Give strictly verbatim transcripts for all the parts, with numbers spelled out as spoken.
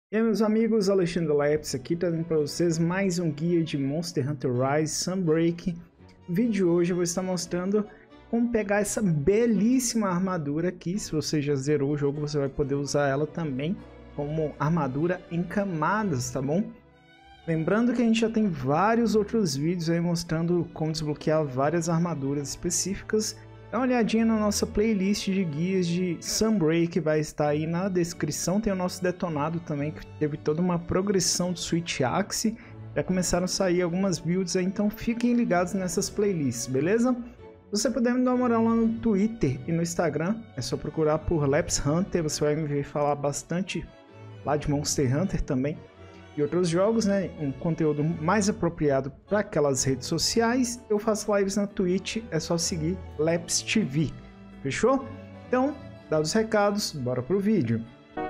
E aí, meus amigos, Alexandre Leps aqui trazendo para vocês mais um guia de Monster Hunter Rise Sunbreak. No vídeo de hoje eu vou estar mostrando como pegar essa belíssima armadura aqui. Se você já zerou o jogo, você vai poder usar ela também como armadura em camadas, tá bom? Lembrando que a gente já tem vários outros vídeos aí mostrando como desbloquear várias armaduras específicas. Dá uma olhadinha na nossa playlist de guias de Sunbreak, vai estar aí na descrição. Tem o nosso detonado também, que teve toda uma progressão do Switch Axe. Já começaram a sair algumas builds aí, então fiquem ligados nessas playlists, beleza? Se você puder me dar uma moral lá no Twitter e no Instagram, é só procurar por Leps Hunter, você vai me ver falar bastante lá de Monster Hunter também. E outros jogos, né, um conteúdo mais apropriado para aquelas redes sociais. Eu faço lives na Twitch, é só seguir Leps T V, fechou? Então, dados os recados, bora pro vídeo.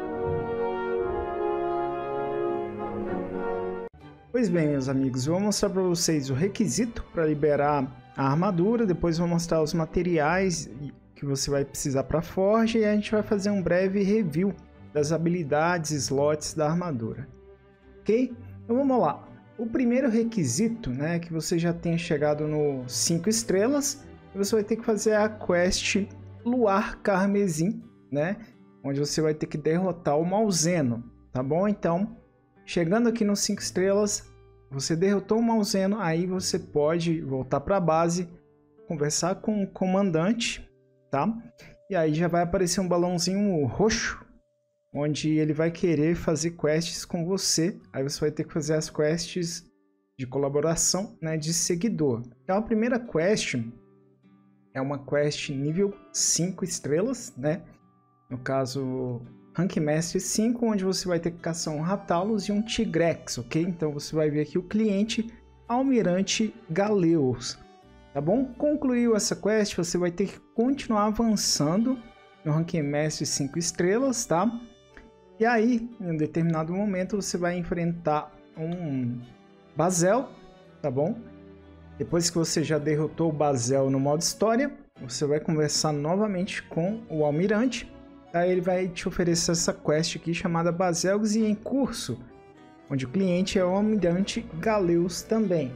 Pois bem, meus amigos, eu vou mostrar para vocês o requisito para liberar a armadura, depois vou mostrar os materiais que você vai precisar para a forja e a gente vai fazer um breve review das habilidades e slots da armadura. Ok? Então vamos lá. O primeiro requisito, né, é que você já tenha chegado no cinco estrelas, e você vai ter que fazer a quest Luar Carmesim, né, onde você vai ter que derrotar o Malzeno, tá bom? Então, chegando aqui nos cinco estrelas, você derrotou o Malzeno, aí você pode voltar para a base, conversar com o comandante, tá? E aí já vai aparecer um balãozinho roxo, onde ele vai querer fazer quests com você. Aí você vai ter que fazer as quests de colaboração, né, de seguidor. Então a primeira quest é uma quest nível cinco estrelas, né? No caso, Rank Master cinco, onde você vai ter que caçar um Rathalos e um Tigrex, ok? Então você vai ver aqui o cliente Almirante Galeus, tá bom? Concluiu essa quest, você vai ter que continuar avançando no Rank Master cinco estrelas, tá? E aí, em um determinado momento, você vai enfrentar um Bazel, tá bom? Depois que você já derrotou o Bazel no modo história, você vai conversar novamente com o Almirante. Aí ele vai te oferecer essa quest aqui chamada Bazelgs em Curso, onde o cliente é o Almirante Galeus também.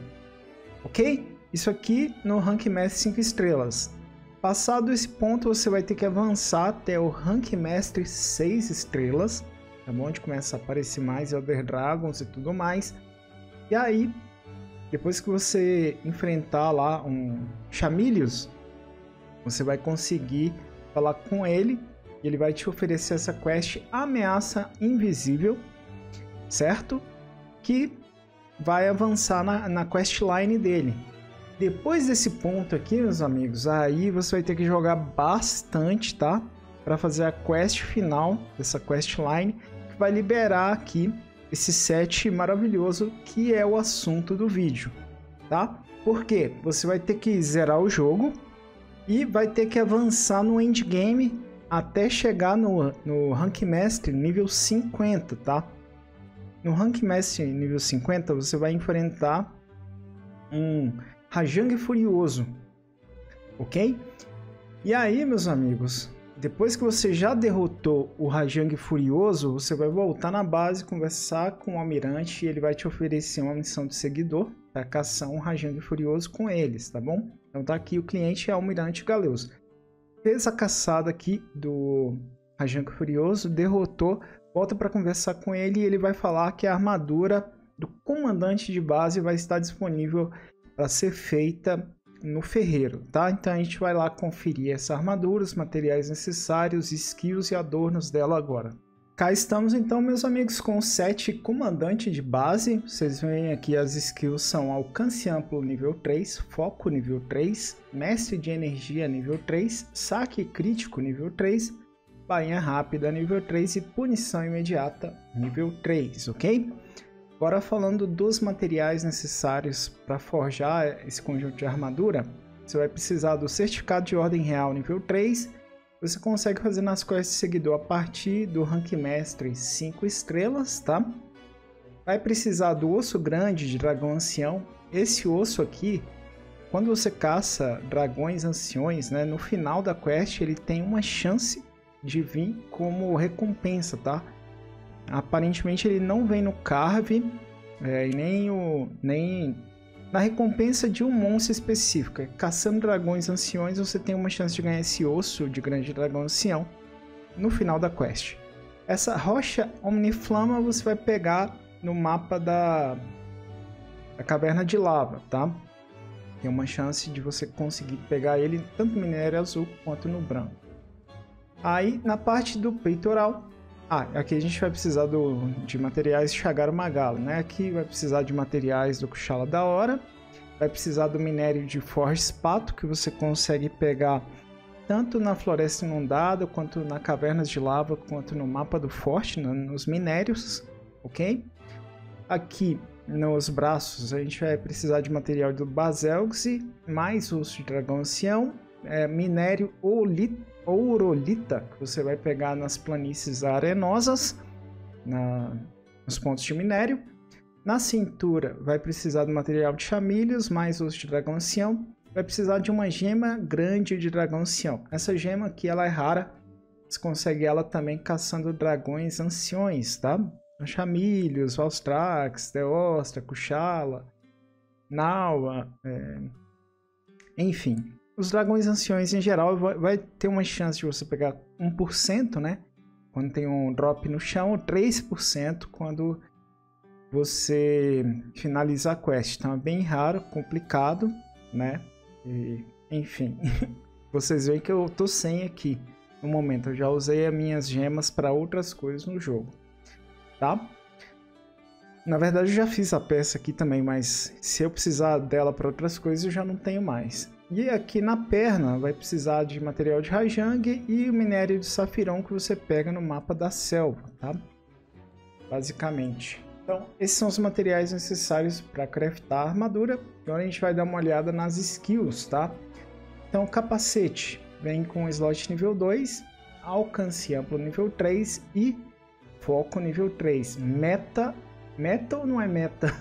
Ok? Isso aqui no Rank Master cinco estrelas. Passado esse ponto, você vai ter que avançar até o Rank Master seis estrelas, tá bom? Onde começa a aparecer mais Elder Dragons e tudo mais. E aí, depois que você enfrentar lá um Chameleos, você vai conseguir falar com ele e ele vai te oferecer essa quest Ameaça Invisível, certo? Que vai avançar na, na questline dele. Depois desse ponto aqui, meus amigos, aí você vai ter que jogar bastante, tá? Para fazer a quest final dessa questline, que vai liberar aqui esse set maravilhoso que é o assunto do vídeo, tá? Por quê? Você vai ter que zerar o jogo e vai ter que avançar no endgame até chegar no, no Rank Master nível cinquenta, tá? No Rank Master nível cinquenta, você vai enfrentar um Rajang Furioso, ok? E aí, meus amigos, depois que você já derrotou o Rajang Furioso, você vai voltar na base, conversar com o Almirante e ele vai te oferecer uma missão de seguidor para caçar um Rajang Furioso com eles, tá bom? Então tá aqui, o cliente é Almirante Galeus. Fez a caçada aqui do Rajang Furioso, derrotou, volta para conversar com ele e ele vai falar que a armadura do comandante de base vai estar disponível para ser feita no ferreiro, tá? Então a gente vai lá conferir essa armadura, os materiais necessários, skills e adornos dela agora. Cá estamos então, meus amigos, com o set comandante de base. Vocês veem aqui as skills são alcance amplo nível três, foco nível três, mestre de energia nível três, saque crítico nível três, bainha rápida nível três e punição imediata nível três, ok? Agora falando dos materiais necessários para forjar esse conjunto de armadura, você vai precisar do certificado de ordem real nível três, você consegue fazer nas quests de seguidor a partir do Rank Master cinco estrelas, tá? Vai precisar do osso grande de dragão ancião. Esse osso aqui, quando você caça dragões anciões, né, no final da quest ele tem uma chance de vir como recompensa, tá? aparentemente ele não vem no Carve, é, e nem, o, nem na recompensa de um monstro específico. Caçando dragões anciões, você tem uma chance de ganhar esse osso de grande dragão ancião no final da quest. Essa rocha Omniflama você vai pegar no mapa da, da Caverna de Lava, tá? Tem uma chance de você conseguir pegar ele tanto no minério azul quanto no branco. Aí, na parte do peitoral, ah, aqui a gente vai precisar do, de materiais Chagar Magala, né? Aqui vai precisar de materiais do Kushala da Hora, vai precisar do minério de Forge Spato, que você consegue pegar tanto na Floresta Inundada, quanto na Cavernas de Lava, quanto no mapa do Forte, né? Nos minérios, ok? Aqui nos braços a gente vai precisar de material do Bazelgzi, mais osso de dragão ancião, é, minério ourolita, que você vai pegar nas planícies arenosas, na, nos pontos de minério. Na cintura vai precisar do material de chamilhos, mais osso de dragão ancião. Vai precisar de uma gema grande de dragão ancião. Essa gema aqui ela é rara, você consegue ela também caçando dragões anciões, tá? Chamilhos, Valstrax, Teostra, Kushala, Naua, é... enfim. Os dragões anciões em geral vai, vai ter uma chance de você pegar um por cento, né? Quando tem um drop no chão, três por cento quando você finaliza a quest. Então é bem raro, complicado, né? E, enfim, vocês veem que eu tô sem aqui no momento. Eu já usei as minhas gemas para outras coisas no jogo. Tá? Na verdade eu já fiz a peça aqui também, mas se eu precisar dela para outras coisas eu já não tenho mais. E aqui na perna vai precisar de material de Rajang e o minério de Safirão que você pega no mapa da selva, tá? Basicamente. Então esses são os materiais necessários para craftar a armadura. Agora a gente vai dar uma olhada nas skills, tá? Então o capacete vem com slot nível dois, alcance amplo nível três e foco nível três. Meta... Meta ou não é meta?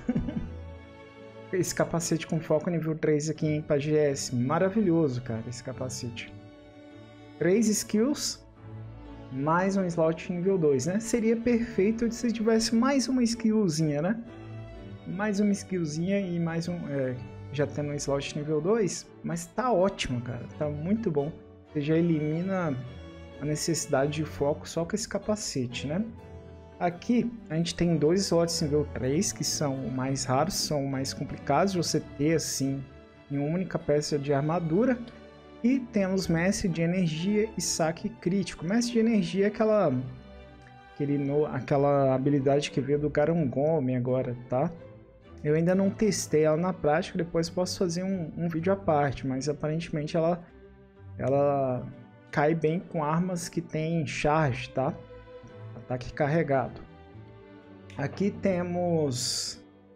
Esse capacete com foco nível três aqui em P G S. Maravilhoso, cara, esse capacete. três skills, mais um slot nível dois, né? Seria perfeito se tivesse mais uma skillzinha, né? Mais uma skillzinha e mais um... É, já tendo um slot nível dois. Mas tá ótimo, cara. Tá muito bom. Você já elimina a necessidade de foco só com esse capacete, né? Aqui a gente tem dois slots nível três, que são mais raros, são mais complicados de você ter assim em uma única peça de armadura. E temos Mestre de Energia e Saque Crítico. Mestre de Energia é aquela, aquele no, aquela habilidade que veio do Garangome agora, tá? Eu ainda não testei ela na prática, depois posso fazer um, um vídeo à parte, mas aparentemente ela, ela cai bem com armas que tem charge, tá? Ataque carregado. Aqui temos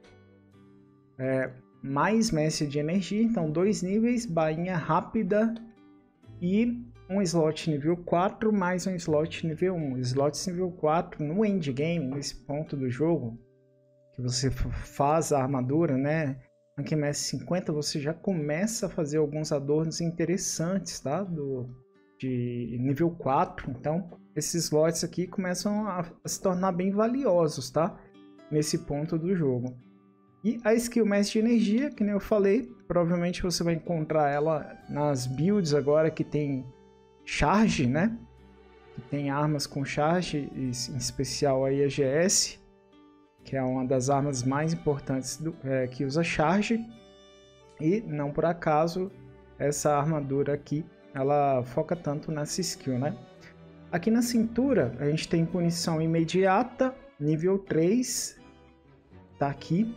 é, mais Mestre de Energia, então dois níveis, bainha rápida e um slot nível quatro mais um slot nível um. Slots nível quatro no endgame, nesse ponto do jogo, que você faz a armadura, né? Aqui em M S cinquenta você já começa a fazer alguns adornos interessantes, tá? Do, de nível quatro, então esses slots aqui começam a, a se tornar bem valiosos, tá? Nesse ponto do jogo. E a skill Mestre de Energia, que nem eu falei, provavelmente você vai encontrar ela nas builds agora que tem charge, né? Que tem armas com charge, em especial a E G S, que é uma das armas mais importantes do, é, que usa charge. E não por acaso essa armadura aqui ela foca tanto nessa skill, né? Aqui na cintura a gente tem punição imediata, nível três, tá aqui,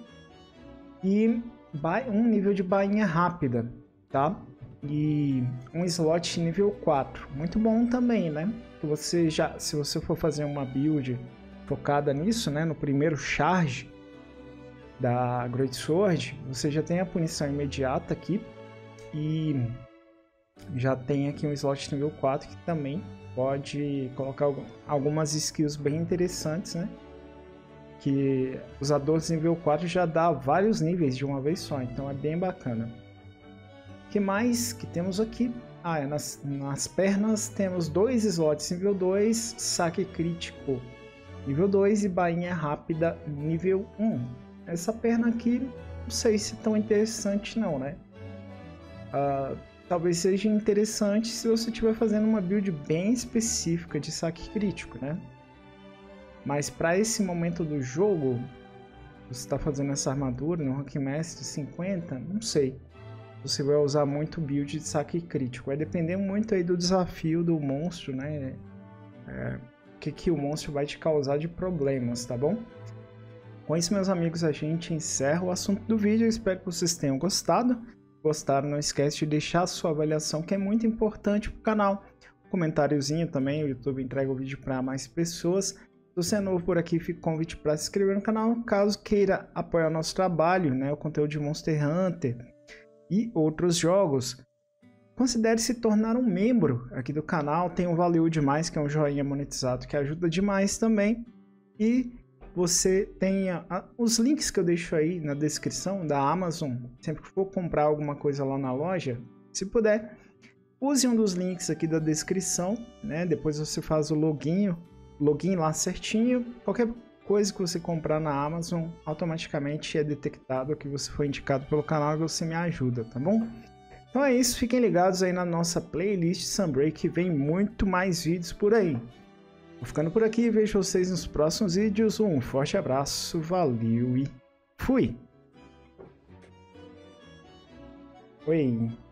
e um nível de bainha rápida, tá? E um slot nível quatro, muito bom também, né? Que você já, se você for fazer uma build focada nisso, né? No primeiro charge da Greatsword, você já tem a punição imediata aqui e já tem aqui um slot nível quatro que também pode colocar algumas skills bem interessantes, né? Que os adornos nível quatro já dá vários níveis de uma vez só, então é bem bacana. O que mais que temos aqui? Ah, é nas, nas pernas temos dois slots nível dois, saque crítico nível dois e bainha rápida nível um. Essa perna aqui, não sei se é tão interessante não, né? Uh, talvez seja interessante se você estiver fazendo uma build bem específica de saque crítico, né? Mas para esse momento do jogo, você está fazendo essa armadura no Rank Master cinquenta, não sei. Você vai usar muito build de saque crítico. Vai depender muito aí do desafio do monstro, né? É, o que, que o monstro vai te causar de problemas, tá bom? Com isso, meus amigos, a gente encerra o assunto do vídeo. Eu espero que vocês tenham gostado. Gostaram, não esquece de deixar a sua avaliação, que é muito importante para o canal. Um comentáriozinho também, o YouTube entrega o vídeo para mais pessoas. Se você é novo por aqui, fica o convite para se inscrever no canal. Caso queira apoiar o nosso trabalho, né, o conteúdo de Monster Hunter e outros jogos, considere se tornar um membro aqui do canal. Tem um Valeu Demais, que é um joinha monetizado que ajuda demais também. E você tem a, a, os links que eu deixo aí na descrição da Amazon. Sempre que for comprar alguma coisa lá na loja, se puder, use um dos links aqui da descrição, né? Depois você faz o login, login lá certinho. Qualquer coisa que você comprar na Amazon, automaticamente é detectado que você foi indicado pelo canal e você me ajuda, tá bom? Então é isso, fiquem ligados aí na nossa playlist Sunbreak, que vem muito mais vídeos por aí. Vou ficando por aqui, vejo vocês nos próximos vídeos. Um forte abraço, valeu e fui! Oi!